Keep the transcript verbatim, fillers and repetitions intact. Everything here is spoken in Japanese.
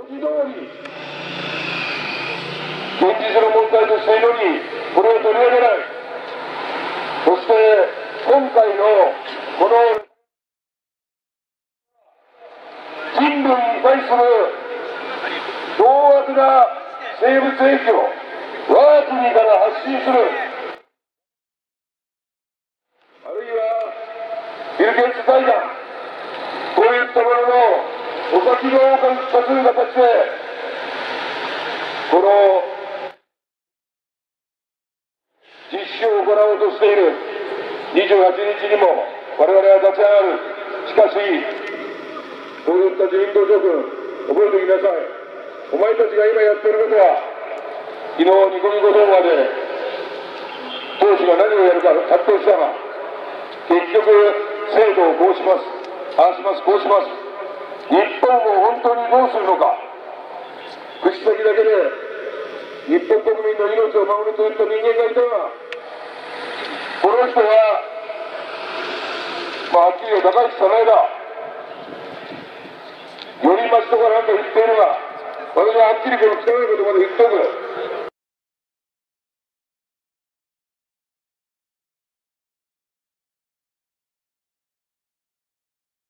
字通り現実の問題としているのにこれを取り上げない。そして今回のこの人類に対する凶悪な生物兵器を我が国から発信する、あるいはビル・ゲイツ財団、こういったもののお先の化する形でこの実施を行おうとしているにじゅうはちにちにも我々は立ち上がる。しかしそういった自民党諸君、覚えておきなさい。お前たちが今やっていることは、昨日ニコニコ動画で党首が何をやるか葛藤したが、結局制度をこうします、ああします、こうします。日本を本当にどうするのか。口先だけで日本国民の命を守るといった人間がいたが、この人は、まあ、はっきり言う高市早苗だ。より町とかなんか言っているが、私ははっきりこの汚いことまで言っておく。